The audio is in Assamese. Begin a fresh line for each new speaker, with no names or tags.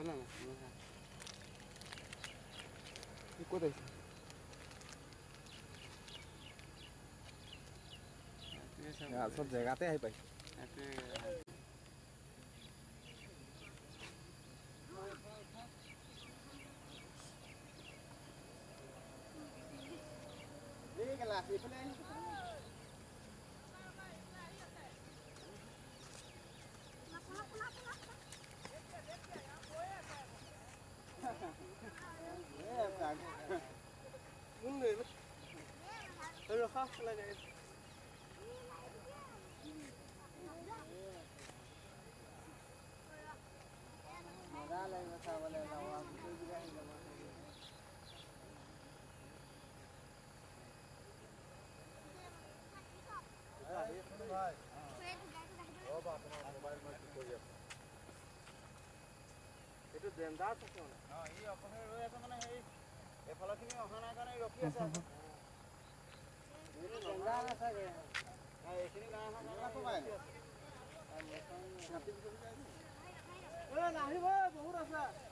বনা না কি কোথায় সব জায়গাতে আহি পাইছে এই গেলা এইফালে আহিছে रखा लगे मजा लगेगा चावल है ना कोई भी नहीं लगा ये सुन भाई ओ बाप रे मोबाइल में कोई है এটো দেন্দা আছে কোন হ্যাঁ এই অপনে রই আছে মানে এই এফালখিনি অহানা কাৰণে ৰখি আছে এই দেন্দা আছে গে হ্যাঁ এখিনি না অহা কাৰণে ৰখি আছে এ নাহিব বহুত আছে